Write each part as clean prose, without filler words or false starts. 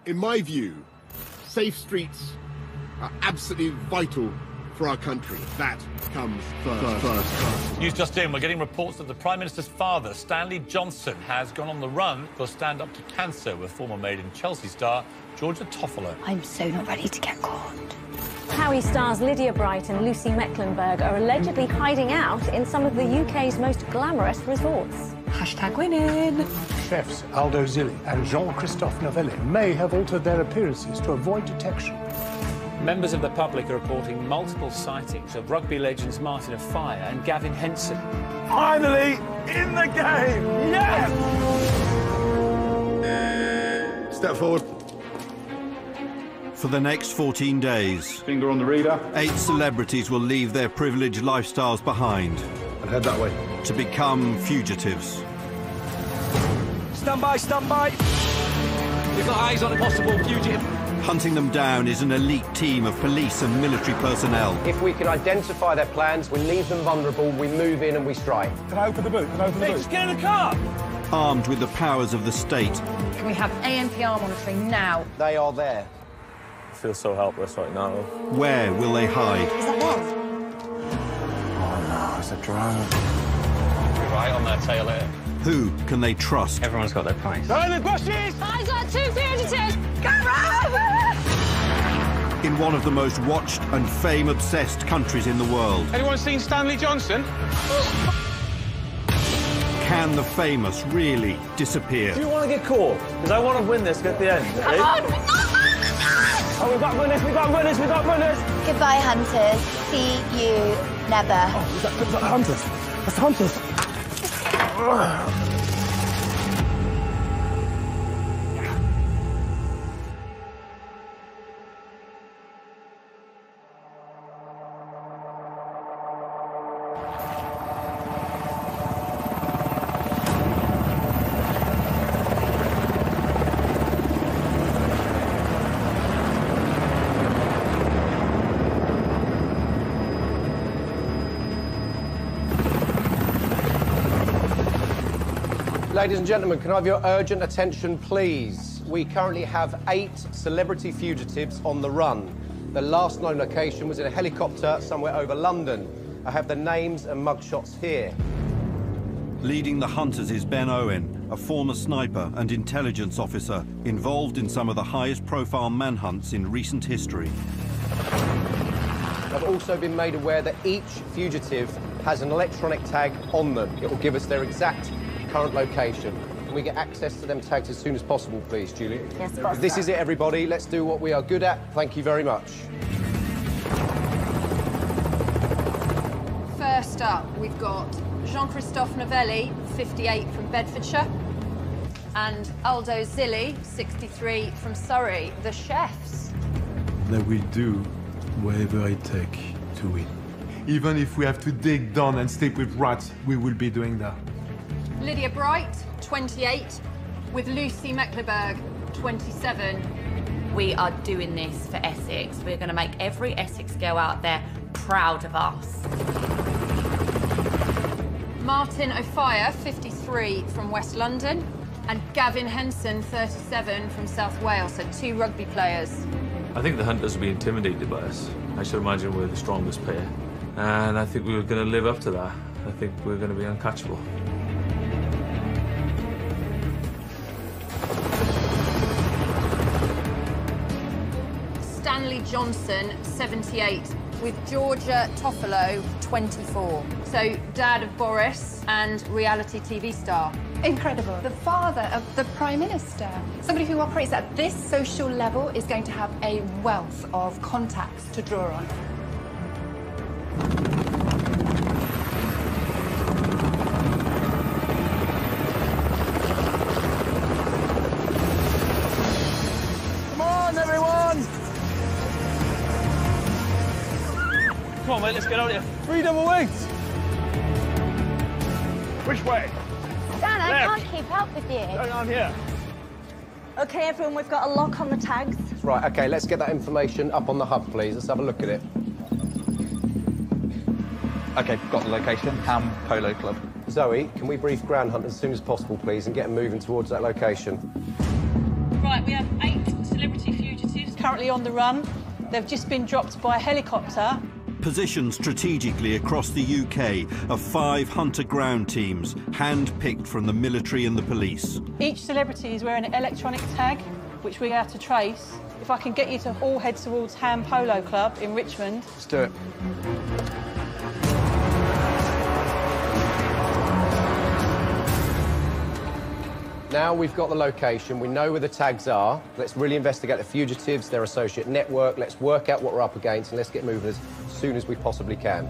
In my view, safe streets are absolutely vital for our country. That comes first. News just in, we're getting reports that the Prime Minister's father, Stanley Johnson, has gone on the run for Stand Up to Cancer with former Made in Chelsea star Georgia Toffolo. I'm so not ready to get caught. Howie stars Lydia Bright and Lucy Mecklenburgh are allegedly hiding out in some of the UK's most glamorous resorts. Hashtag winning. Chefs Aldo Zilli and Jean-Christophe Novelli may have altered their appearances to avoid detection. Members of the public are reporting multiple sightings of rugby legends Martin Offiah and Gavin Henson. Finally in the game! Yes! Step forward. For the next 14 days, Finger on the reader. 8 celebrities will leave their privileged lifestyles behind And head that way. to become fugitives. Stand by, stand by. We've got eyes on a possible fugitive. Hunting them down is an elite team of police and military personnel. If we can identify their plans, we leave them vulnerable, we move in and we strike. Can I open the boot? Can I open the boot? Just get in the car! Armed with the powers of the state, Can we have ANPR monitoring now? They are there. I feel so helpless right now. where will they hide? Is that them? Oh no, it's a drone. Right on their tail here. Who can they trust? Everyone's got their price. Behind the bushes! I got 2 fugitives! Come In one of the most watched and fame-obsessed countries in the world, Anyone seen Stanley Johnson? can the famous really disappear? Do you want to get caught? Because I want to win this at the end. Come on! Oh, we've got runners, we've got runners, we've got runners! Goodbye, hunters. See you never. Is that the hunters? That's the hunters. Ladies and gentlemen, can I have your urgent attention, please? We currently have 8 celebrity fugitives on the run. The last known location was in a helicopter somewhere over London. I have the names and mugshots here. Leading the hunters is Ben Owen, a former sniper and intelligence officer involved in some of the highest-profile manhunts in recent history. I've also been made aware that each fugitive has an electronic tag on them. It will give us their exact current location. Can we get access to them tags as soon as possible, please, Julie? Yes, boss. This is it, everybody. Let's do what we are good at. Thank you very much. First up, we've got Jean-Christophe Novelli, 58, from Bedfordshire, and Aldo Zilli, 63, from Surrey, the chefs. They will do whatever it takes to win. Even if we have to dig down and sleep with rats, we will be doing that. Lydia Bright, 28, with Lucy Mecklenburgh, 27. We are doing this for Essex. We're going to make every Essex girl out there proud of us. Martin Offiah, 53, from West London, and Gavin Henson, 37, from South Wales, so 2 rugby players. I think the hunters will be intimidated by us. I should imagine we're the strongest pair. And I think we were going to live up to that. I think we're going to be uncatchable. Stanley Johnson, 78, with Georgia Toffolo, 24. So, dad of Boris and reality TV star. Incredible. The father of the Prime Minister. Somebody who operates at this social level is going to have a wealth of contacts to draw on. Come on, everyone! Come on, mate, let's get out of here. 3 double wings! Which way? Dan, I Left. can't keep up with you. Going on here. OK, everyone, we've got a lock on the tags. Right, OK, let's get that information up on the hub, please. Let's have a look at it. OK, got the location. Ham Polo Club. Zoe, can we brief ground hunters as soon as possible, please, and get them moving towards that location? Right, we have 8 celebrity currently on the run. They've just been dropped by a helicopter. Positioned strategically across the UK are 5 hunter ground teams, hand-picked from the military and the police. Each celebrity is wearing an electronic tag, which we have to trace. If I can get you to all head towards Ham Polo Club in Richmond. Let's do it. Now we've got the location, we know where the tags are. Let's really investigate the fugitives, their associate network. Let's work out what we're up against and let's get moving as soon as we possibly can.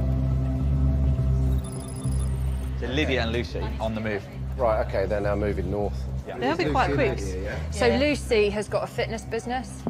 So Lydia and Lucy on the move. Right, OK, they're now moving north. Yeah. They'll be quite quick. So Yeah. Lucy has got a fitness business.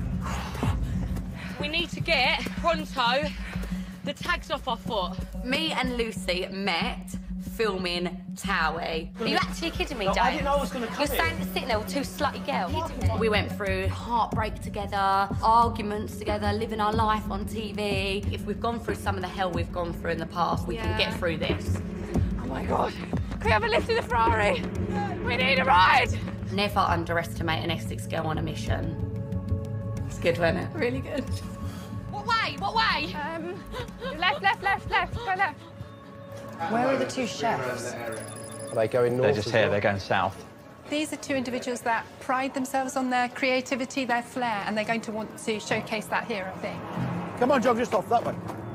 We need to get, pronto, the tags off our foot. Me and Lucy met filming Towie. Are you actually kidding me, James? I didn't know I was going to come You're standing sitting there with 2 slutty girls. We went through heartbreak together, arguments together, living our life on TV. If we've gone through some of the hell we've gone through in the past, we can get through this. Oh my God. Can we have a lift in the Ferrari? We need a ride. Never underestimate an Essex girl on a mission. It's good, wasn't it? Really good. What way? What way? Left. Go left. Where are the 2 chefs? Are they going north? They're just here, they're going south. These are 2 individuals that pride themselves on their creativity, their flair, and they're going to want to showcase that here, I think. Come on, John, just off that way.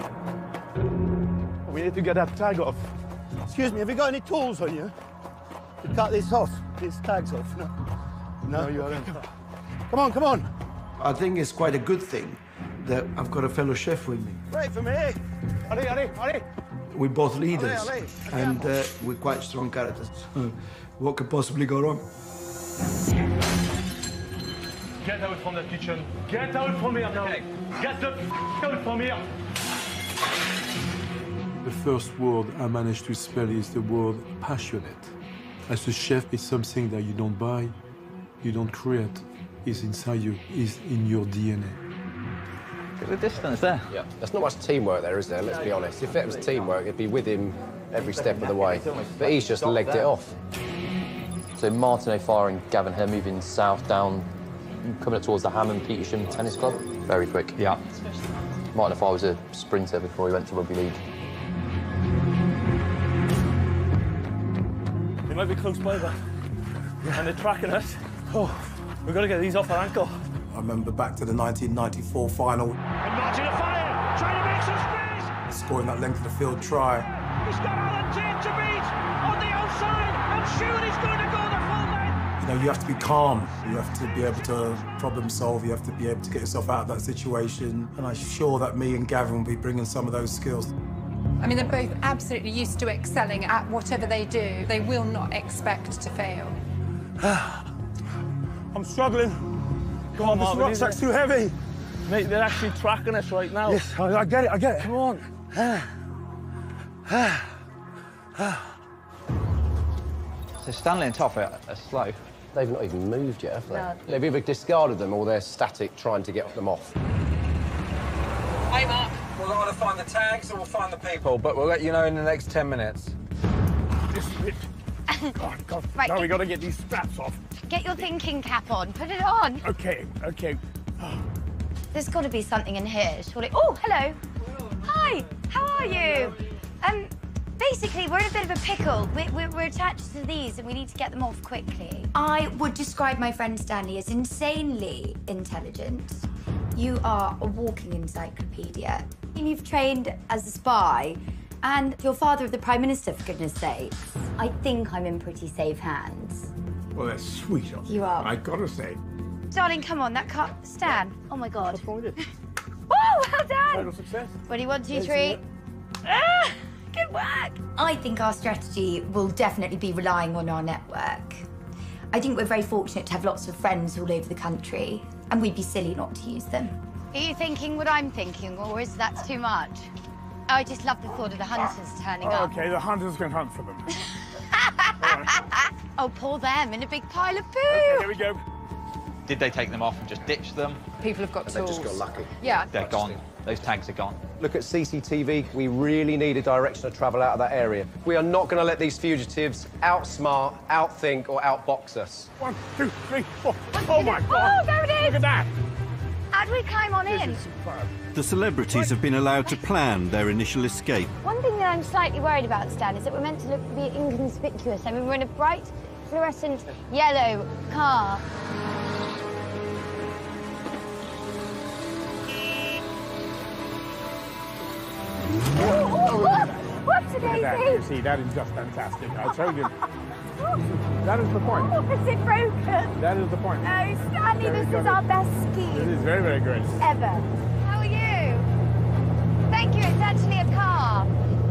We need to get that tag off. Excuse me, have you got any tools on you? To cut this off, these tags off? No. No, you haven't. Come on. I think it's quite a good thing that I've got a fellow chef with me. Wait for me. Hurry. We're both leaders, Allez. and we're quite strong characters. What could possibly go wrong? Get out from the kitchen. Get out from here now. Get the out from here. The first word I managed to spell is the word passionate. As a chef, it's something that you don't buy, you don't create. It's inside you, it's in your DNA. The distance there. Yeah, there's not much teamwork there, is there? Let's be honest. If it was teamwork, it'd be with him every step of the way. But he's just legged it off. So Martin O'Farr and Gavin Hare moving south down, coming up towards the Hammond Petersham Tennis Club. Very quick. Yeah. Martin O'Farr was a sprinter before he went to rugby league. They might be close by that. And they're tracking us. Oh, we've got to get these off our ankle. I remember back to the 1994 final. And Martin O'Farr trying to make some space. Scoring that length of the field try. He's got Alan Tate to beat on the outside. I'm sure he's going to go the full length. You know, you have to be calm. You have to be able to problem solve. You have to be able to get yourself out of that situation. And I'm sure that me and Gavin will be bringing some of those skills. I mean, they're both absolutely used to excelling at whatever they do. They will not expect to fail. I'm struggling. Come on, Martin. This rucksack's too heavy. Mate, they're actually tracking us right now. Yes, I get it. Come on. So Stanley and Toff are slow. They've not even moved yet, have they? No. They've either discarded them or they're static trying to get them off. Hey, Mark. We'll either find the tags or we'll find the people, but we'll let you know in the next 10 minutes. God. Right, Now we got to get these straps off. Get your thinking cap on. Put it on. Okay. There's got to be something in here, surely. Oh, hello. Hi. How are you? Basically, we're in a bit of a pickle. We're attached to these, and we need to get them off quickly. I would describe my friend Stanley as insanely intelligent. You are a walking encyclopedia. You've trained as a spy, and you're father of the Prime Minister, for goodness sakes. I think I'm in pretty safe hands. Well, that's sweet of You are. I gotta say. Darling, come on, that can't stand. Oh, my God. Oh, well done! Total success. Ready, 1, 2, 3. Ah, good work! I think our strategy will definitely be relying on our network. I think we're very fortunate to have lots of friends all over the country, and we'd be silly not to use them. Are you thinking what I'm thinking, or is that too much? I just love the thought of the hunters turning up. Okay, the hunters can hunt for them. Oh, pour them in a big pile of poo! Okay, here we go. Did they take them off and just ditch them? People have got They've just got lucky. Yeah. They're gone. Those tags are gone. Look at CCTV. We really need a direction of travel out of that area. We are not going to let these fugitives outsmart, outthink, or outbox us. 1, 2, 3, 4. Oh, my God. Oh, there it is! Look at that. How do we climb on in? The celebrities have been allowed to plan their initial escape. One thing that I'm slightly worried about, Stan, is that we're meant to be inconspicuous. I mean, we're in a bright, fluorescent yellow car. What's it, Daisy? You see, that is just fantastic. I told you. That is the point. Is it broken? That is the point. No, Stanley, this is our best ski. This is very, very good. Ever. How are you? Thank you, it's actually a car.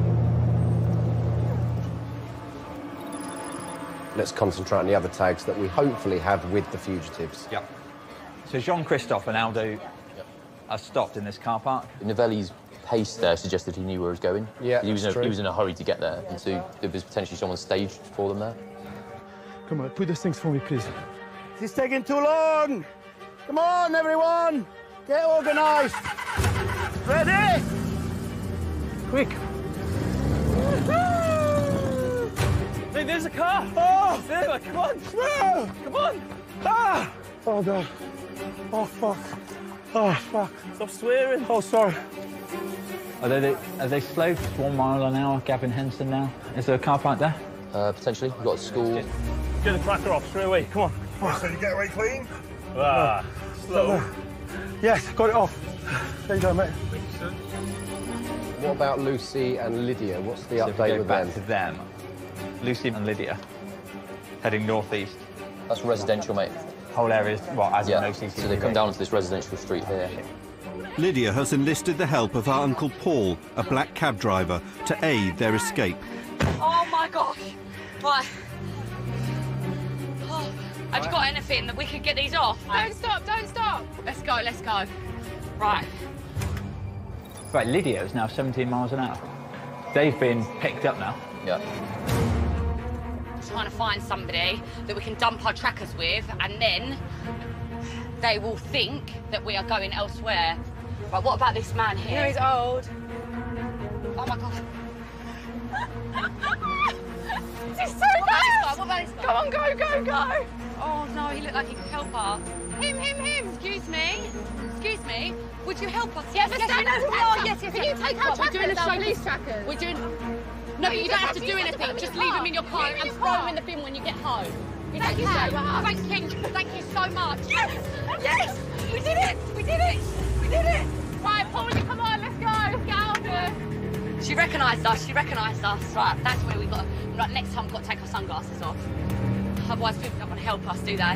Let's concentrate on the other tags that we hopefully have with the fugitives. Yep. So Jean-Christophe and Aldo are stopped in this car park. Novelli's pace there suggested he knew where he was going. Yeah, he was in a hurry to get there, and so there was potentially someone staged for them there. Come on, put those things for me, please. This is taking too long. Come on, everyone. Get organised. Ready? Quick. Hey, there's a car! Oh! There, come on! No! Come on! Ah! Oh, God. Oh, fuck. Oh, fuck. Stop swearing. Oh, sorry. Are they slowed to 1 mile an hour, Gavin Henson now? Is there a car park there? Potentially. We've got a school. Get the tracker off straight away, come on. Oh, so you get away clean? Ah, slow. Yes, got it off. There you go, mate. What about Lucy and Lydia? What's the So if we update go with back them? to them. Lucy and Lydia heading northeast. That's residential, mate. Whole area's, well, as in no CCTV. So they come down to this residential street here. Lydia has enlisted the help of her Uncle Paul, a black cab driver, to aid their escape. Oh my gosh. Right. Oh, have you got anything that we could get these off? Don't stop, don't stop. Let's go, let's go. Right. Right, Lydia is now 17 miles an hour. They've been picked up now. Yeah. Trying to find somebody that we can dump our trackers with, and then they will think that we are going elsewhere. Right, what about this man here? You know he's old. Oh my gosh. This is so nice. What about this guy? Come on, go, go, go. Oh no, he looked like he could help us. Him. Excuse me. Excuse me. Would you help us? Yes, Yes, yes, stand yes, up, yes, yes. yes, yes. Can you take our We're doing trackers, a our show. police trackers? We're doing. No, you don't have to do anything. Just leave them in your car and throw them in the bin when you get home. Thank you so much. Thank you so much. Yes! Yes! We did it! We did it! We did it! Right, Paulie, come on, let's go. Let's get out of here. She recognised us. She recognised us. Right, that's where we got. Right, next time we've got to take our sunglasses off. Otherwise, people don't want to help us, do they?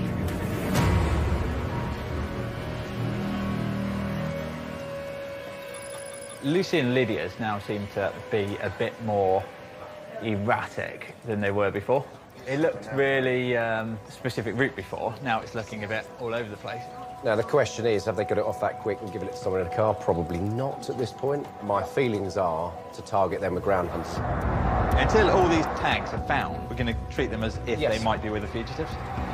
Lucy and Lydia's now seem to be a bit more erratic than they were before. It looked really specific route before. Now it's looking a bit all over the place. Now, the question is, have they got it off that quick and given it to someone in a car? Probably not at this point. My feelings are to target them with ground hunts. Until all these tags are found, we're going to treat them as if Yes. they might be with the fugitives.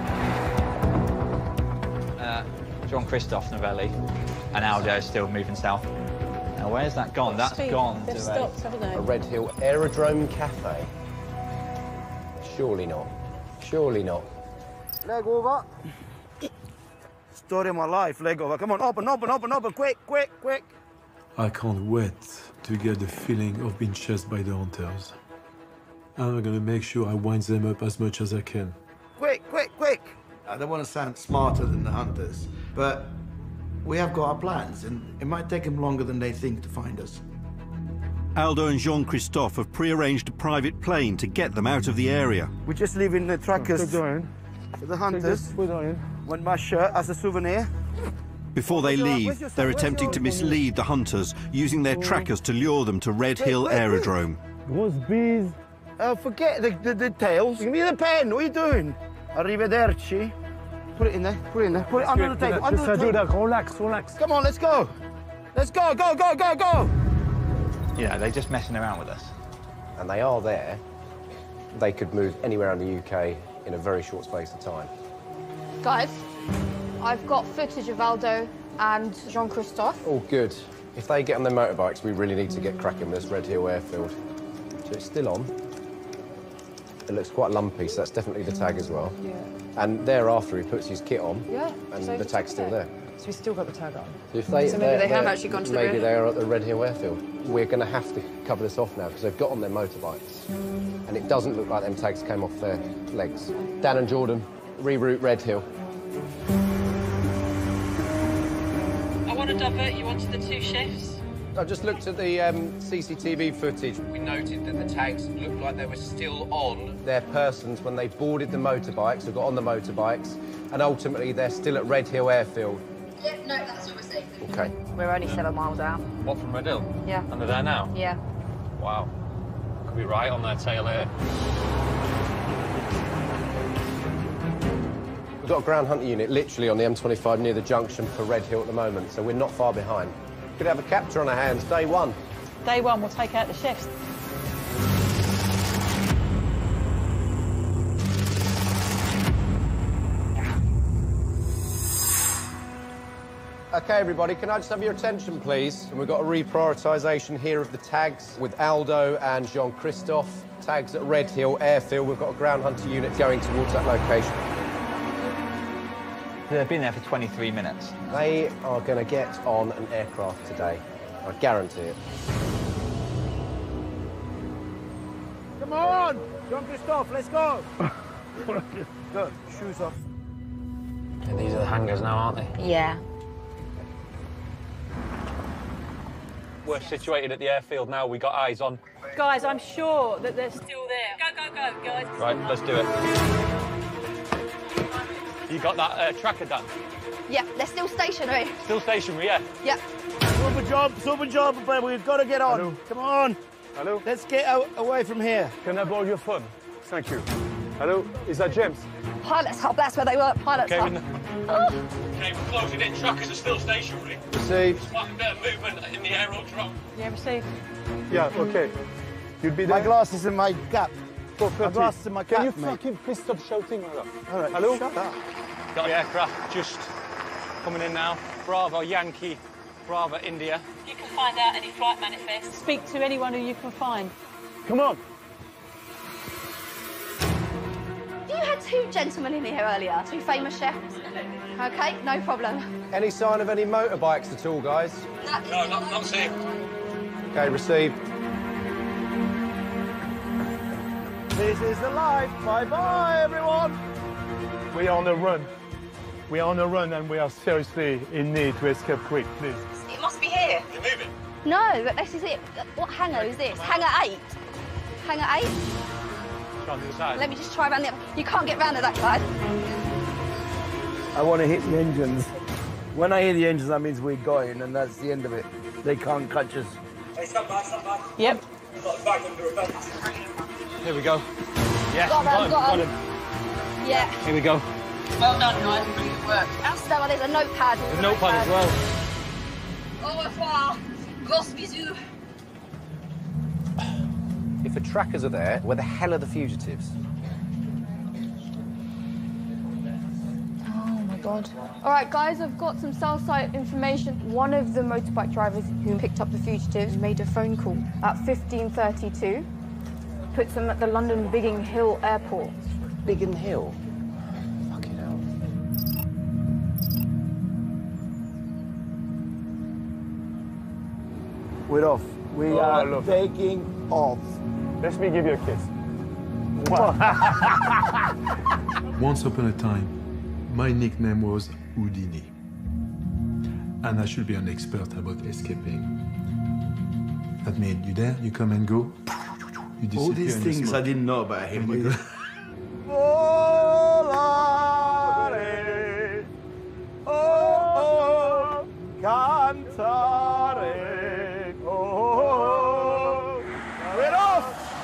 Jean-Christophe Novelli and Aldo are still moving south. Now, where's that gone? That's gone They've to stopped, haven't they? A Red Hill Aerodrome Cafe? Surely not. Surely not. Leg over. Story of my life, leg over. Come on, open, quick. I can't wait to get the feeling of being chased by the hunters. I'm gonna make sure I wind them up as much as I can. Quick. I don't want to sound smarter than the hunters, but we have got our plans, and it might take them longer than they think to find us. Aldo and Jean-Christophe have pre-arranged a private plane to get them out of the area. We're just leaving the trackers Going. for the hunters. Want my shirt as a souvenir. Before they leave, they're attempting to mislead the hunters, using their trackers to lure them to Red Hill Aerodrome. What's bees? Forget the details. Give me the pen. What are you doing? Arrivederci. Put it in there. Put it under the table. Under the table. Relax. Come on, let's go. Go. You know, they're just messing around with us. And they are there. They could move anywhere in the UK in a very short space of time. Guys, I've got footage of Aldo and Jean-Christophe. All good. If they get on their motorbikes, we really need to get cracking with this Red Hill airfield. So it's still on. It looks quite lumpy, so that's definitely the tag as well. Yeah. And thereafter, he puts his kit on, Yeah. and the tag's still there. So we've still got the tag on. If they, So maybe they have actually gone to the Maybe Red they are at the Red Hill airfield. We're going to have to cover this off now because they've got on their motorbikes. And it doesn't look like them tags came off their legs. Dan and Jordan, reroute Red Hill. I want to divert you onto the 2 shifts. I just looked at the CCTV footage. We noted that the tags looked like they were still on their persons when they boarded the motorbikes or got on the motorbikes, and ultimately they're still at Red Hill airfield. Yeah, no, that's what we're saying. Okay. We're only 7 miles out. What, from Red Hill? Yeah. And they're there now? Yeah. Wow. Could be right on their tail here. We've got a ground hunter unit literally on the M25 near the junction for Red Hill at the moment, so we're not far behind. Could have a capture on our hands, day one. Day 1, we'll take out the shifts. OK, everybody, can I just have your attention, please? And we've got a reprioritisation here of the tags with Aldo and Jean-Christophe. Tags at Red Hill Airfield. We've got a ground hunter unit going towards that location. They've been there for 23 minutes. They are going to get on an aircraft today. I guarantee it. Come on! Jean-Christophe, let's go! Good, shoes off. Yeah, these are the hangars now, aren't they? Yeah. We're situated at the airfield now. We got eyes on. Guys, I'm sure that they're still there. Go, go, go, guys. Right, let's do it. You got that tracker done? Yeah, they're still stationary. Still stationary, yeah? Yeah. Super job, but we've got to get on. Hello. Come on. Hello? Let's get out, away from here. Can I borrow your phone? Thank you. Hello? Is that James? Pilot's hub, that's where they were. Pilot's hub. Okay, we're closing in. Trackers are still stationary. Received. Slight bit of movement in the aerodrome. Yeah, received. Yeah, okay. You'll be there? My glasses in my gap. My glasses in my cap, Can you mate. fucking please stop shouting? All right, Hello? shut up. Got the aircraft just coming in now. Bravo Yankee, Bravo India. You can find out any flight manifests. Speak to anyone who you can find. Come on. You had 2 gentlemen in here earlier, 2 famous chefs. OK, no problem. Any sign of any motorbikes at all, guys? No, not seen. OK, received. This is the life. Bye-bye, everyone. We are on a run. We are on a run and we are seriously in need to escape quick, please. It must be here. You're moving? No, but this is it. What hangar is this? Hangar 8. Hangar 8? Try on the other side. Let me just try around the other. You can't get round to that side. I want to hit the engines. When I hear the engines, that means we're going, and that's the end of it. They can't catch us. Hey, stand by. Yep. We've got the bag under a vent. Here we go. Yeah, Got him. Yeah. Here we go. Well done, guys. Brilliant work. Elsewhere, there's a notepad. The notepad as well. Au revoir. Gros bisous. If the trackers are there, where the hell are the fugitives? Oh my God. All right, guys, I've got some cell site information. One of the motorbike drivers who picked up the fugitives made a phone call at 15:32. Puts them at the London Biggin Hill Airport. Biggin Hill? Fucking hell. We're off. We are taking off. Let me give you a kiss. Once upon a time, my nickname was Houdini. And I should be an expert about escaping. That means you there, you come and go. You disappear. All these in things smoke. I didn't know about him. Volare, oh, cantare, oh, we're off!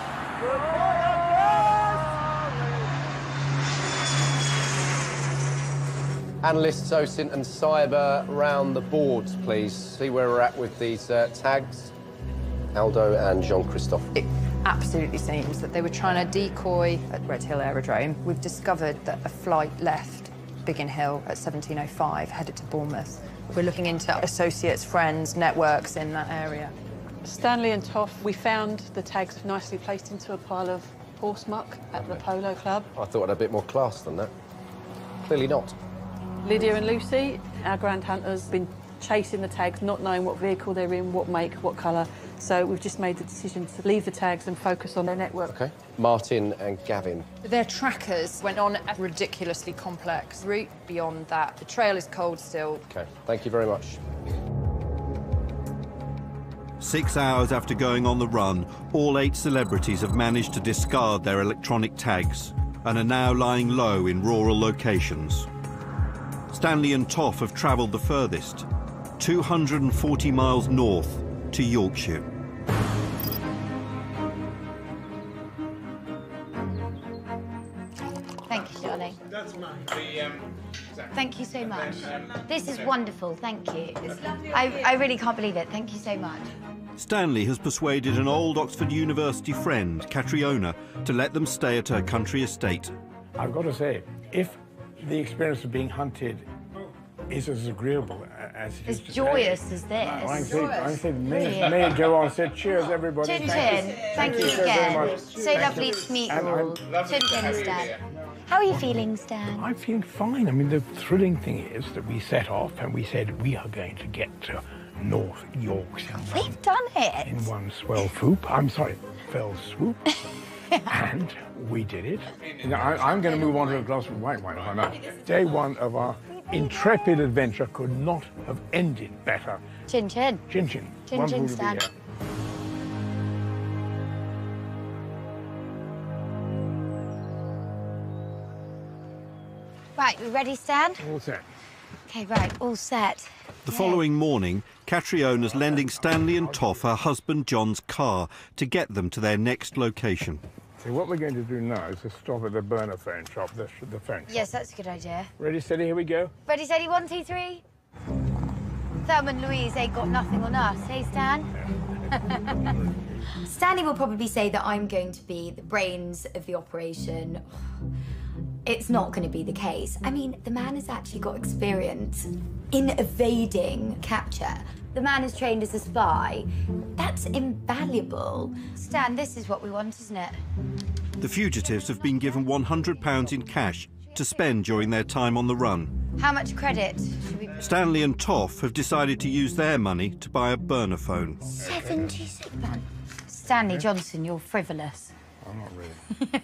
Analysts, OSINT and Cyber round the boards, please. See where we're at with these tags. Aldo and Jean-Christophe. It absolutely seems that they were trying to decoy at Red Hill Aerodrome. We've discovered that a flight left Biggin Hill at 17:05, headed to Bournemouth. We're looking into associates, friends, networks in that area. Stanley and Toff, we found the tags nicely placed into a pile of horse muck at the Polo Club. I thought it had a bit more class than that. Clearly not. Lydia and Lucy, our grand hunters, been chasing the tags, not knowing what vehicle they're in, what make, what colour. So we've just made the decision to leave the tags and focus on their network. OK. Martin and Gavin. Their trackers went on a ridiculously complex route. Beyond that, the trail is cold still. OK, thank you very much. 6 hours after going on the run, all 8 celebrities have managed to discard their electronic tags and are now lying low in rural locations. Stanley and Toff have travelled the furthest, 240 miles north to Yorkshire. Thank you, darling. Thank you so much. This is wonderful, thank you. I really can't believe it. Thank you so much. Stanley has persuaded an old Oxford University friend, Catriona, to let them stay at her country estate. I've got to say, if the experience of being hunted is as agreeable as it is today, joyous as this. I think may it go on. Say cheers, everybody. Chin Chin, thank you so again. very much. So lovely to meet you all. Chin Chin, Stan. How are you feeling, Stan? I'm feeling fine. I mean, the thrilling thing is that we set off and we said we are going to get to North Yorkshire. We've done it. In one swell swoop. I'm sorry, fell swoop. And we did it. I'm going to move on to a glass of white wine. Why not? Day one of our intrepid adventure could not have ended better. Chin Chin. Chin Chin. Chin Chin, Stan. Right, we ready, Stan? All set. OK, right, all set. The following morning, Catriona's lending Stanley and Toff her husband John's car to get them to their next location. So what we're going to do now is to stop at the burner phone shop, the phone shop. Yes, that's a good idea. Ready, steady, here we go. Ready, steady, 1, 2, 3. Thelma and Louise ain't got nothing on us, hey, Stan? Stanley will probably say that I'm going to be the brains of the operation. It's not going to be the case. I mean, the man has actually got experience in evading capture. The man is trained as a spy. That's invaluable. Stan, this is what we want, isn't it? The fugitives have been given £100 in cash to spend during their time on the run. How much credit should we... Stanley and Toff have decided to use their money to buy a burner phone. 76 pounds. Stanley Johnson, you're frivolous. I'm not really.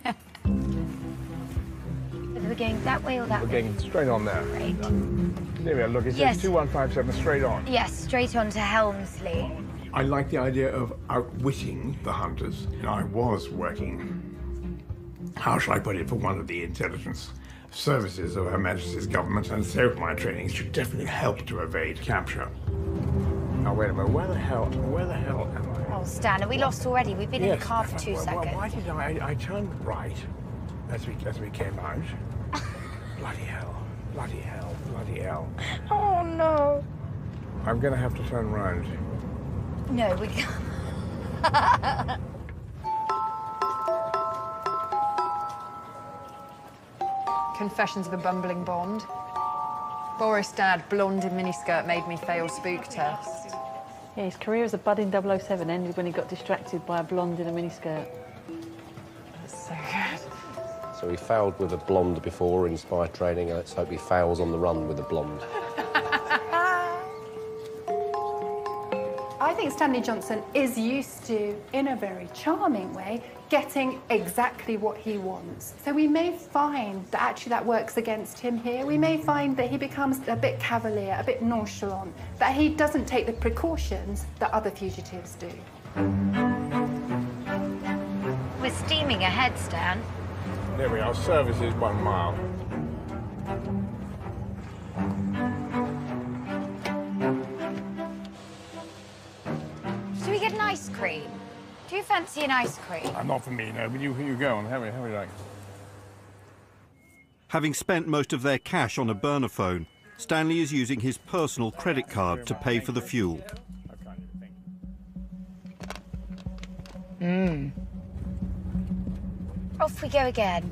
We're going that way or that We're way? going straight on there. Great. There we are, look, it says Yes. 2157, straight on. Yes, straight on to Helmsley. I like the idea of outwitting the hunters. I was working, how shall I put it, for one of the intelligence services of Her Majesty's government, and so my training should definitely help to evade capture. Now, wait a minute, where the hell am I? Oh, Stan, are we lost already? We've been in the car for 2 seconds. Why did I turned right as we came out? Bloody hell, bloody hell, bloody hell. Oh, no. I'm going to have to turn round. No, we can't. Confessions of a Bumbling Bond. Boris Dad, blonde in miniskirt, made me fail spook test. Yeah, his career as a budding 007 ended when he got distracted by a blonde in a miniskirt. That's so good. So he failed with a blonde before in spy training, and let's hope he fails on the run with a blonde. I think Stanley Johnson is used to, in a very charming way, getting exactly what he wants. So we may find that actually that works against him here. We may find that he becomes a bit cavalier, a bit nonchalant, that he doesn't take the precautions that other fugitives do. We're steaming ahead, Stan. There we are, service is 1 mile. Should we get an ice cream? Do you fancy an ice cream? Not for me, no, but you go on, how would you like? Having spent most of their cash on a burner phone, Stanley is using his personal credit card to pay for the fuel. Off we go again.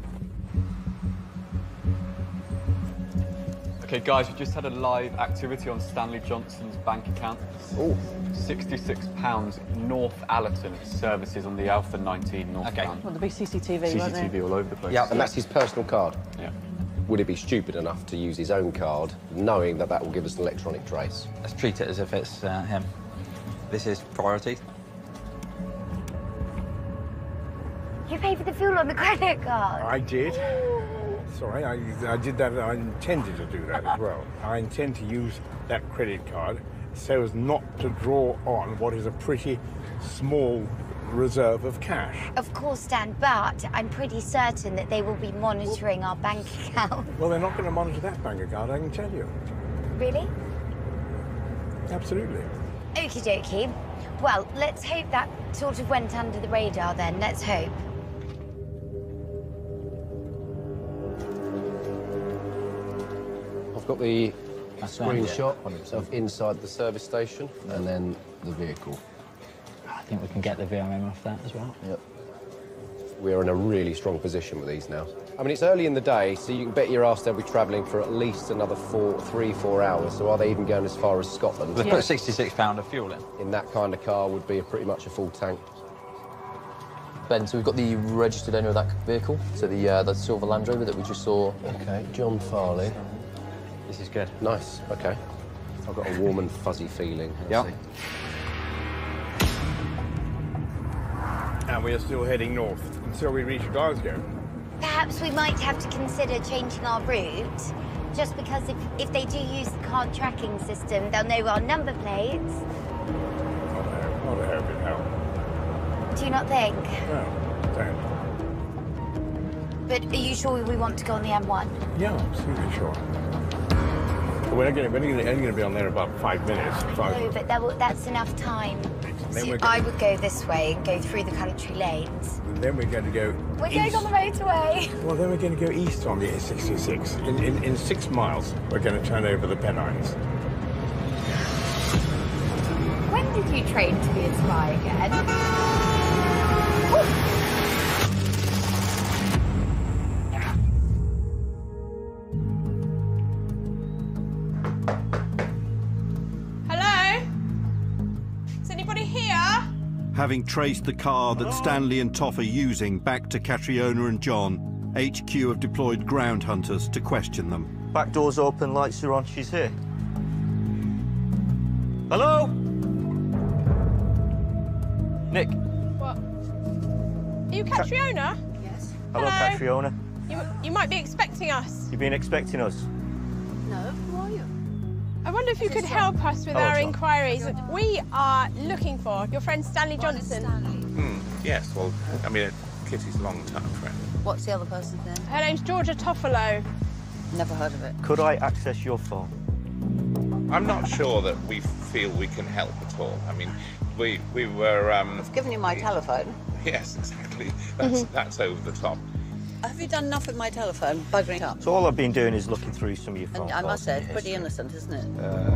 OK, guys, we just had a live activity on Stanley Johnson's bank account. Oh, £66 North Allerton services on the Alpha 19 northbound. Well, there'll be CCTV, won't there? CCTV all over the place. Yeah, and that's his personal card. Yeah. would he be stupid enough to use his own card, knowing that that will give us an electronic trace? Let's treat it as if it's him. This is priority. You paid for the fuel on the credit card? I did. Sorry, I did that. I intended to do that as well. I intend to use that credit card so as not to draw on what is a pretty small reserve of cash. Of course, Dan, but I'm pretty certain that they will be monitoring our bank account. Well, they're not going to monitor that bank account, I can tell you. Really? Absolutely. Okie dokie. Well, let's hope that sort of went under the radar then. Let's hope. I've got the screenshot of inside the service station and then the vehicle. I think we can get the VRM off that as well. Yep. We're in a really strong position with these now. I mean, it's early in the day, so you can bet your ass they'll be travelling for at least another 3-4 hours. So are they even going as far as Scotland? They've put £66 of fuel in. In that kind of car would be pretty much a full tank. Ben, so we've got the registered owner of that vehicle, so the silver Land Rover that we just saw. OK, John Farley. This is good. Nice, OK. I've got a warm and fuzzy feeling. Yep. And we are still heading north until we reach Glasgow. Perhaps we might have to consider changing our route, just because if they do use the car tracking system, they'll know our number plates. Not a hope it helps. Do you not think? No, don't. But are you sure we want to go on the M1? Yeah, absolutely sure. We're only going to be on there about 5 minutes. No, but that's enough time. See, I would go this way and go through the country lanes. And then we're going to go We're going on the motorway. Well, then we're going to go east on the A66. In 6 miles, we're going to turn over the Pennines. When did you train to be a spy again? Having traced the car that Stanley and Toff are using back to Catriona and John, HQ have deployed ground hunters to question them. Back door's open, lights are on, she's here. Hello? Nick. What? Are you Catriona? Yes. Hello, Catriona. You might be expecting us. You've been expecting us? No, who are you? I wonder if you could help us with our inquiries. We are looking for your friend Stanley Johnson. Yes, well, I mean, Kitty's long-time friend. What's the other person's name? Her name's Georgia Toffolo. Never heard of it. Could I access your phone? I'm not sure that we feel we can help at all. I mean, we were... I've given you my telephone. Yes, exactly. That's over the top. Have you done enough with my telephone, buggering up? So all I've been doing is looking through some of your phone And calls. I must say, it's pretty innocent, isn't it?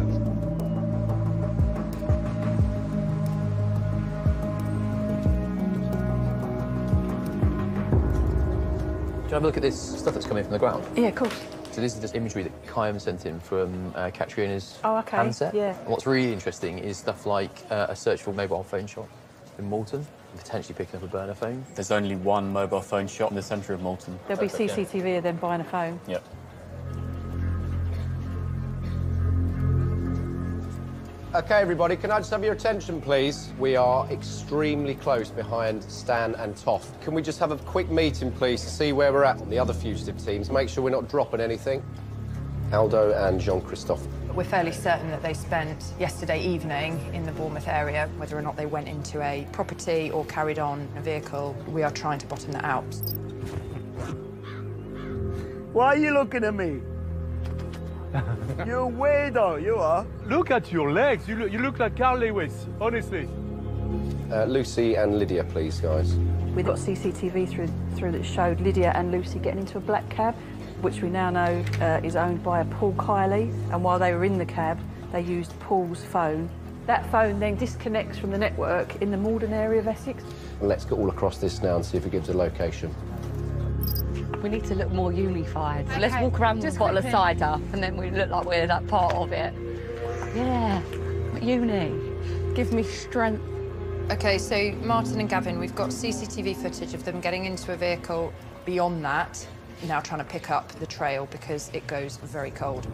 Do you have a look at this stuff that's coming from the ground? Yeah, of course. So this is the imagery that Kayam sent in from Catriona's handset. Yeah. And what's really interesting is stuff like a search for mobile phone shop in Malton, potentially picking up a burner phone. There's only one mobile phone shop in the centre of Malton. There'll be CCTV of them buying a phone. Yep. OK, everybody, can I just have your attention, please? We are extremely close behind Stan and Toff. Can we just have a quick meeting, please, to see where we're at on the other fugitive teams? Make sure we're not dropping anything. Aldo and Jean-Christophe. We're fairly certain that they spent yesterday evening in the Bournemouth area. Whether or not they went into a property or carried on a vehicle, we are trying to bottom that out. Why are you looking at me? You're a weirdo, you are. Look at your legs. You look like Carl Lewis, honestly. Lucy and Lydia, please, guys. We got CCTV through that showed Lydia and Lucy getting into a black cab, which we now know is owned by a Paul Kiley. And while they were in the cab, they used Paul's phone. That phone then disconnects from the network in the Malden area of Essex. Let's go all across this now and see if it gives a location. We need to look more unified. So Okay, let's walk around with just a bottle of quickly. cider and then we look like we're that part of it. Yeah, uni. Give me strength. OK, so Martin and Gavin, we've got CCTV footage of them getting into a vehicle. Beyond that, now trying to pick up the trail because it goes very cold.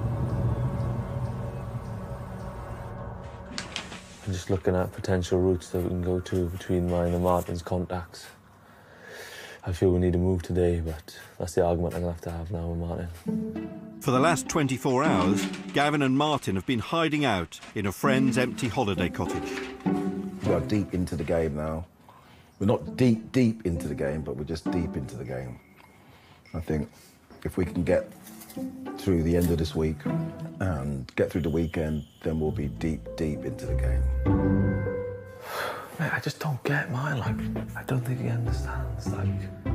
I'm just looking at potential routes that we can go to between mine and Martin's contacts. I feel we need to move today, but that's the argument I'm going to have now with Martin. For the last 24 hours, Gavin and Martin have been hiding out in a friend's empty holiday cottage. We are deep into the game now. We're not deep into the game, but we're just deep into the game. I think if we can get through the end of this week and get through the weekend, then we'll be deep into the game. Mate, I just don't get mine. Like, I don't think he understands. Like,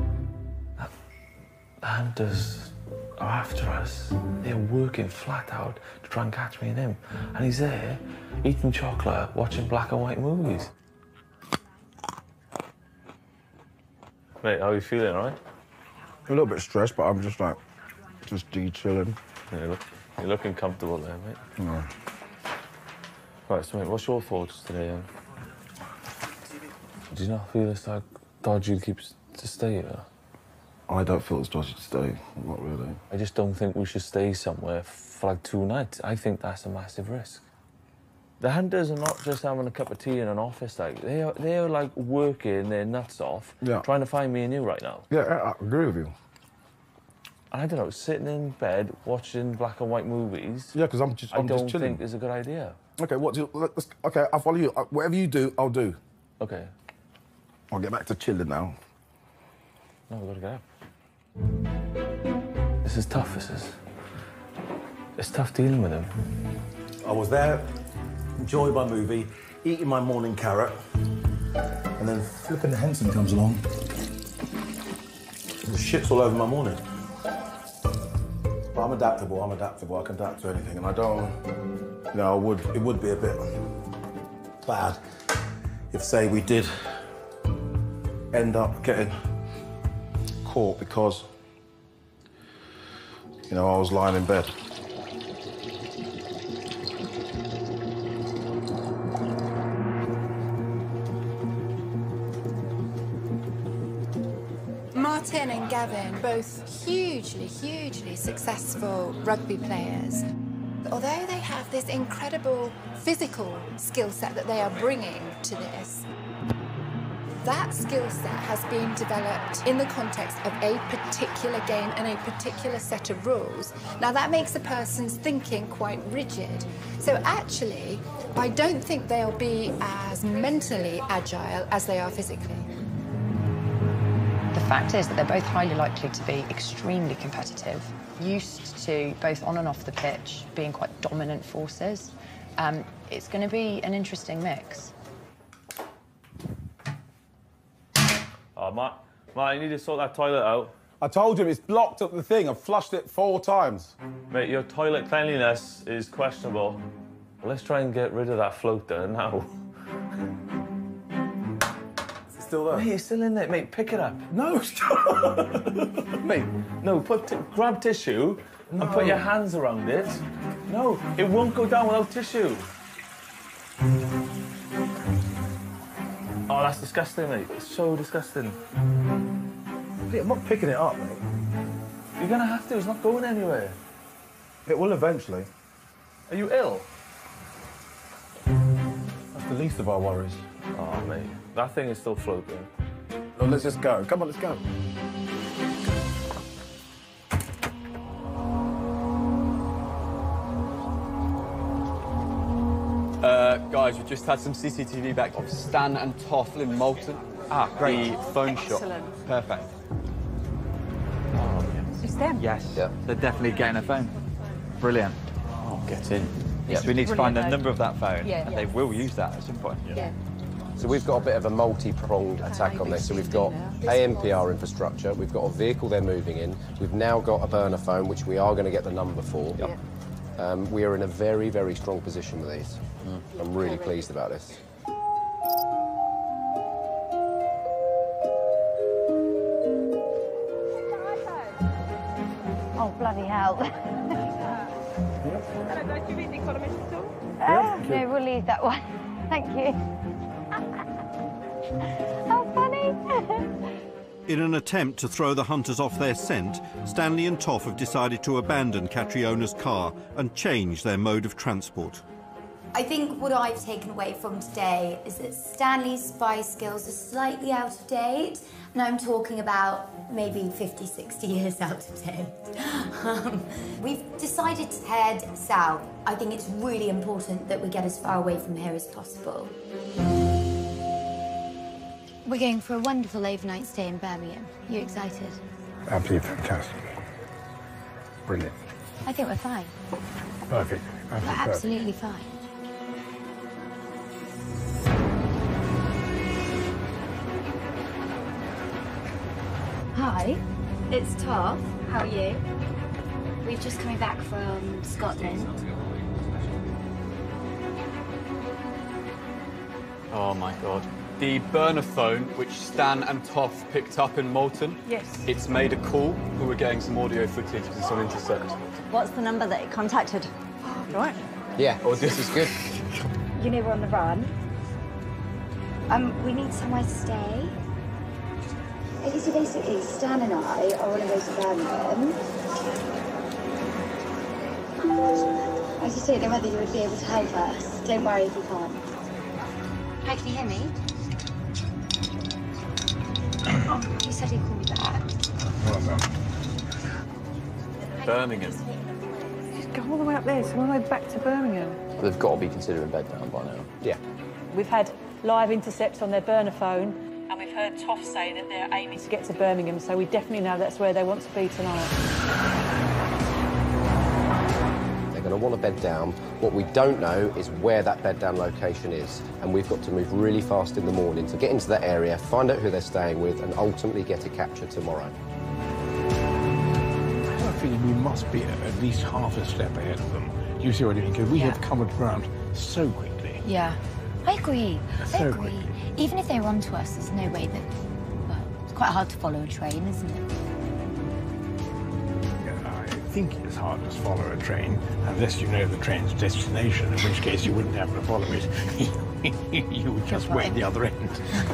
the hunters are after us. They're working flat out to try and catch me and him. And he's there, eating chocolate, watching black and white movies. Mate, how are you feeling, all right? A little bit stressed, but I'm just like, chilling. Yeah, you're looking comfortable there, mate. Yeah. Right, so mate, what's your thoughts today, then? Do you not feel it's like dodgy to stay here? I don't feel it's dodgy to stay, not really. I just don't think we should stay somewhere for like 2 nights. I think that's a massive risk. The hunters are not just having a cup of tea in an office, like, they're like working their nuts off, trying to find me and you right now. Yeah, I agree with you. And I don't know, sitting in bed watching black and white movies. Yeah, because I'm just chilling. I don't think is a good idea. Okay, okay, I'll follow you. Whatever you do, I'll do. Okay. I'll get back to chilling now. No, we've got to get up. This is tough, this is. It's tough dealing with him. I was there, enjoying my movie, eating my morning carrot, and then flipping Henson comes along. The shit's all over my morning. But I'm adaptable, I can adapt to anything, and I don't, you know, it would be a bit bad if, say, we did end up getting caught because, you know, I was lying in bed. Martin and Gavin, both hugely successful rugby players. Although they have this incredible physical skill set that they are bringing to this, that skill set has been developed in the context of a particular game and a particular set of rules. Now, that makes a person's thinking quite rigid. So actually, I don't think they'll be as mentally agile as they are physically. The fact is that they're both highly likely to be extremely competitive, used to, both on and off the pitch, being quite dominant forces. It's going to be an interesting mix. Oh, Mark, you need to sort that toilet out. I told him it's blocked up the thing. I've flushed it 4 times. Mate, your toilet cleanliness is questionable. Let's try and get rid of that floater now. Is it still there? Mate, it's still in there. Mate, pick it up. No, stop. Mate, no, grab tissue and put your hands around it. No, it won't go down without tissue. Oh, that's disgusting, mate. It's so disgusting. I'm not picking it up, mate. You're gonna have to. It's not going anywhere. It will eventually. Are you ill? That's the least of our worries. Oh, mate. That thing is still floating. No, let's just go. Come on, let's go. Guys, we've just had some CCTV back of Stan and Toffel in Moulton. Ah, great. The phone shop. Perfect. Oh, it's them. Yes, they're definitely getting a phone. Brilliant. Oh, get in. Yes, we need to find the Brilliant. number of that phone, Yeah. and they will use that at some point. Yeah. So we've got a bit of a multi-pronged attack on this. So we've got ANPR infrastructure, we've got a vehicle they're moving in, we've now got a burner phone, which we are going to get the number for. Yep. We are in a very, very strong position with these. I'm really pleased about this. Oh, bloody hell. No, we'll leave that one. Thank you. How funny. In an attempt to throw the hunters off their scent, Stanley and Toff have decided to abandon Catriona's car and change their mode of transport. I think what I've taken away from today is that Stanley's spy skills are slightly out of date, and I'm talking about maybe 50, 60 years out of date. We've decided to head south. I think it's really important that we get as far away from here as possible. We're going for a wonderful overnight stay in Birmingham. You excited? Absolutely fantastic. Brilliant. I think we're fine. Perfect. We're absolutely fine. Hi, it's Toff. How are you? We've just come back from Scotland. Oh my God. The burner phone, which Stan and Toff picked up in Moulton. Yes. It's made a call. We were getting some audio footage and some intercept. What's the number that it contacted? Right. Yeah, this is good. You know we're on the run. We need somewhere to stay. So basically, Stan and I are on a way to Birmingham. I just don't know whether you would be able to help us. Don't worry if you can't. Hi, can you hear me? He said he'd call me back. Birmingham. Just go all the way up there, so we're on the way back to Birmingham. They've got to be considering bed down by now. Yeah. We've had live intercepts on their burner phone, and we've heard Toff say that they're aiming to get to Birmingham, so we definitely know that's where they want to be tonight. They're going to want to bed down. What we don't know is where that bed down location is, and we've got to move really fast in the morning to get into that area, find out who they're staying with, and ultimately get a capture tomorrow. I have a feeling we must be at least half a step ahead of them. Do you see what I mean? Because we have covered ground so quickly. Yeah. I agree. I So agree. Even if they're onto us, there's no way that... Well, it's quite hard to follow a train, isn't it? I think it's hard to follow a train unless you know the train's destination, in which case you wouldn't have to follow it. You would just wait the other end.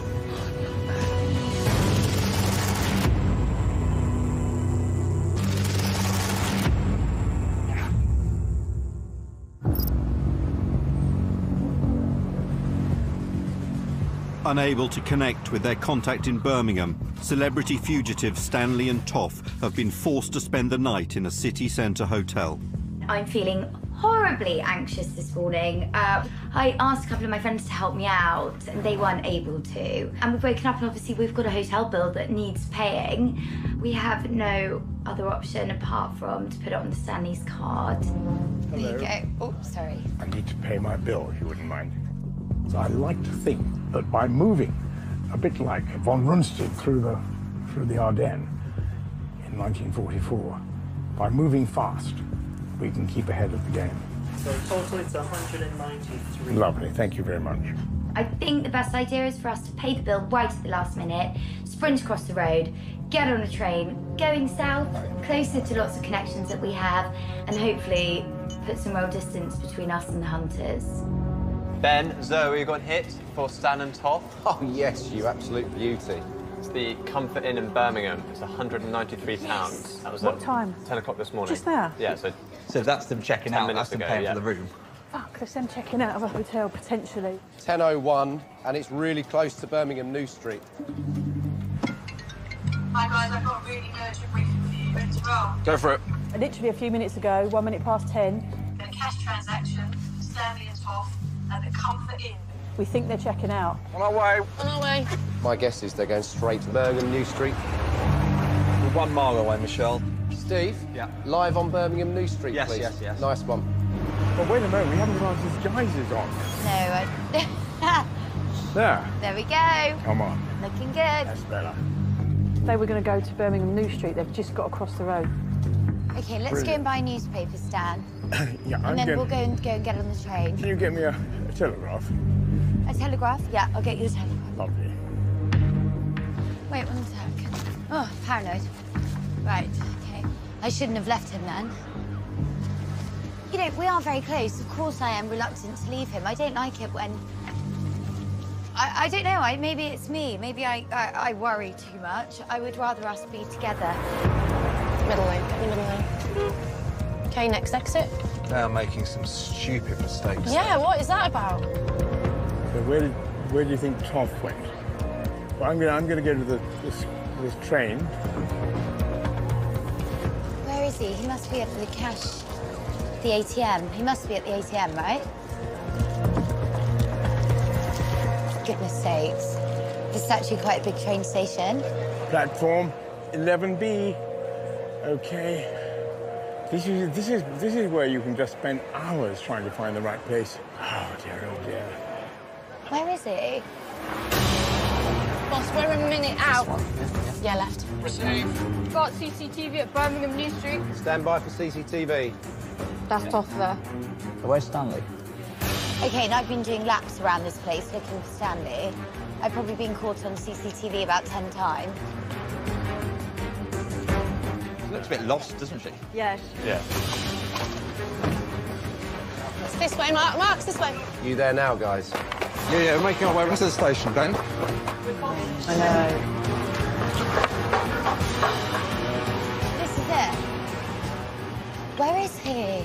Unable to connect with their contact in Birmingham, celebrity fugitives Stanley and Toff have been forced to spend the night in a city centre hotel. I'm feeling horribly anxious this morning. I asked a couple of my friends to help me out, and they weren't able to. And we've woken up, and obviously we've got a hotel bill that needs paying. We have no other option apart from to put it on the Stanley's card. There you go. Oh, sorry. I need to pay my bill, if you wouldn't mind. So I like to think that by moving, a bit like von Rundstedt through the Ardennes in 1944, by moving fast, we can keep ahead of the game. So total it's 193. Lovely, thank you very much. I think the best idea is for us to pay the bill right at the last minute, sprint across the road, get on a train, going south, closer to lots of connections that we have, and hopefully put some real distance between us and the hunters. Ben, Zoe, you got hit for Stan and Toff. Oh, yes, you absolute beauty. It's the Comfort Inn in Birmingham. It's £193. Yes. That was What at time? 10 o'clock this morning. Just now? Yeah, so that's them checking 10 out, minutes that's them ago, paying yeah. for the room. Fuck, there's them checking out of a hotel, potentially. 10:01, and it's really close to Birmingham New Street. Hi guys, I've got a really urgent briefing for you. Ready to roll? Go for it. Literally a few minutes ago, 1 minute past 10, A cash transaction, Stanley and Toff, at the Comfort Inn. we think they're checking out. On our way. On our way. My guess is they're going straight to Birmingham New Street. We're 1 mile away, Michelle. Steve? Yeah. Live on Birmingham New Street, Yes, please. yes. Nice one. Well, wait a moment, we haven't got his disguises on. No, There. there we go. Come on. Looking good. That's better. They were going to go to Birmingham New Street. They've just got across the road. Okay, let's go and buy newspapers, Stan. Yeah, And then we'll go and get on the train. Can you get me a telegraph? A telegraph? Yeah, I'll get you a telegraph. Lovely. Wait 1 second. Oh, paranoid. Right, okay. I shouldn't have left him then. You know, we are very close. Of course I am reluctant to leave him. I don't like it when... I don't know. Maybe it's me. Maybe I worry too much. I would rather us be together. Middle lane. Get me middle lane. OK, next exit. They are making some stupid mistakes. Yeah, what is that about? So where do you think Toff went? Well, I'm gonna go to this train. Where is he? He must be at the cash, the ATM. He must be at the ATM, right? Goodness sakes. This is actually quite a big train station. Platform 11B. Okay. This is where you can just spend hours trying to find the right place. Oh dear, oh dear. Where is he? Boss, we're a minute out. Yeah, left. Receive. Got CCTV at Birmingham New Street. Stand by for CCTV. That's off there. So where's Stanley? OK, and I've been doing laps around this place looking for Stanley. I've probably been caught on CCTV about 10 times. She looks a bit lost, doesn't she? Yes. Yeah. It's this way, Mark. Mark's this way. You there now, guys? Yeah, we're making our way back to the station, Ben. I know. This is it. Where is he?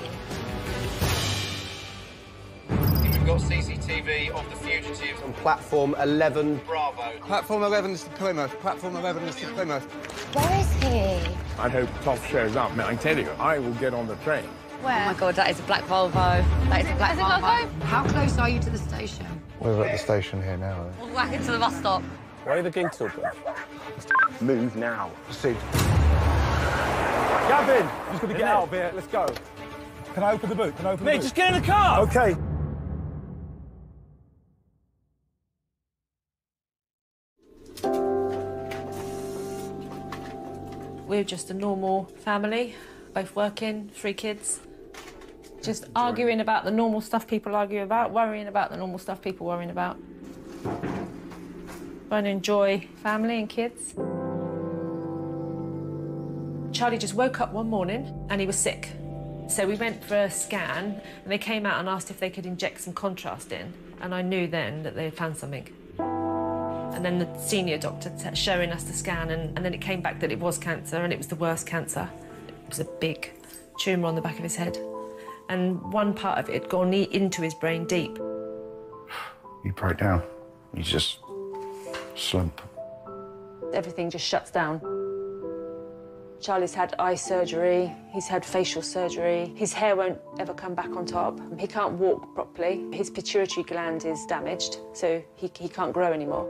We've got CCTV of the fugitives on platform 11 Bravo. Platform 11 is to Plymouth. Platform 11 is to Plymouth. Where is he? I hope Toff shows up. Now, I tell you, I will get on the train. Where? Oh my God, that is a black Volvo. That is a black Volvo. How close are you to the station? We're at the station here now. We'll whack it to the bus stop. Why are the gates open? Move now. Proceed. Gavin, I'm just going to get out of here. Let's go. Can I open the boot? Can I open the boot? Mate, just get in the car! OK. We're just a normal family, both working, 3 kids. Just arguing about the normal stuff people argue about, worrying about the normal stuff people worrying about. Trying to enjoy family and kids. Charlie just woke up one morning and he was sick. So we went for a scan and they came out and asked if they could inject some contrast in. And I knew then that they had found something. And then the senior doctor showing us the scan and then it came back that it was cancer and it was the worst cancer. It was a big tumour on the back of his head. And one part of it had gone into his brain deep. You break down. You just slump. Everything just shuts down. Charlie's had eye surgery, he's had facial surgery, his hair won't ever come back on top, he can't walk properly, his pituitary gland is damaged, so he can't grow anymore.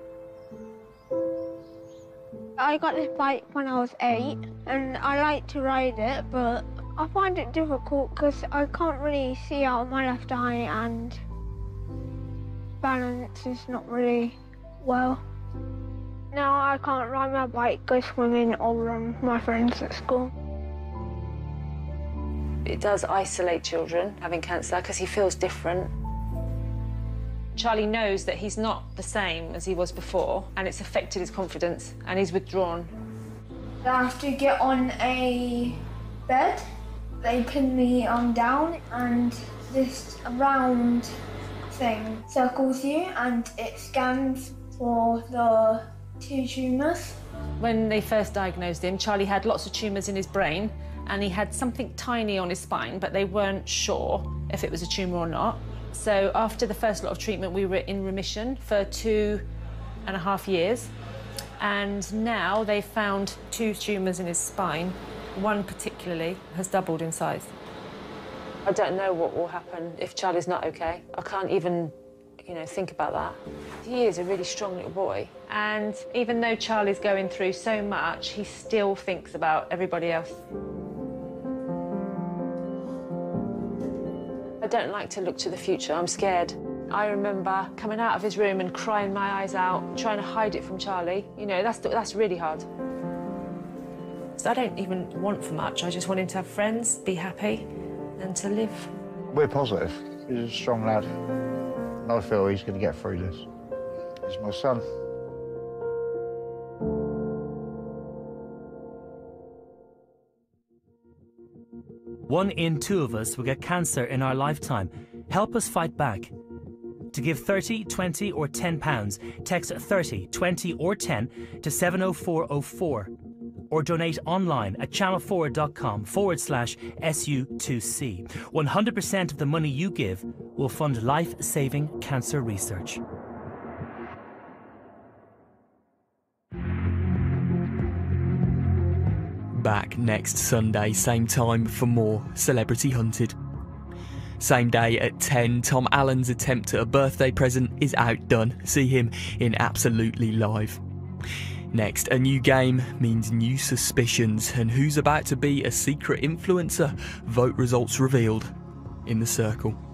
I got this bike when I was 8 and I like to ride it, but I find it difficult because I can't really see out of my left eye and balance is not really well. Now I can't ride my bike, go swimming or run with my friends at school. It does isolate children having cancer because he feels different. Charlie knows that he's not the same as he was before and it's affected his confidence and he's withdrawn. I have to get on a bed. They pin me down and this round thing circles you and it scans for the 2 tumours. When they first diagnosed him, Charlie had lots of tumours in his brain and he had something tiny on his spine, but they weren't sure if it was a tumour or not. So after the first lot of treatment, we were in remission for 2.5 years. And now they've found 2 tumours in his spine. One particularly has doubled in size. I don't know what will happen if Charlie's not okay. I can't even, think about that. He is a really strong little boy. And even though Charlie's going through so much, he still thinks about everybody else. I don't like to look to the future, I'm scared. I remember coming out of his room and crying my eyes out, trying to hide it from Charlie. That's really hard. So I don't even want for much, I just want him to have friends, be happy, and to live. We're positive. He's a strong lad. And I feel he's going to get through this. He's my son. One in 2 of us will get cancer in our lifetime. Help us fight back. To give 30, 20 or £10, text 30, 20 or 10 to 70404 or donate online at channel4.com/SU2C. 100% of the money you give will fund life-saving cancer research. Back next Sunday, same time for more Celebrity Hunted. Same day at 10, Tom Allen's attempt at a birthday present is outdone. See him in Absolutely Live. Next, a new game means new suspicions, and who's about to be a secret influencer? Vote results revealed in The Circle.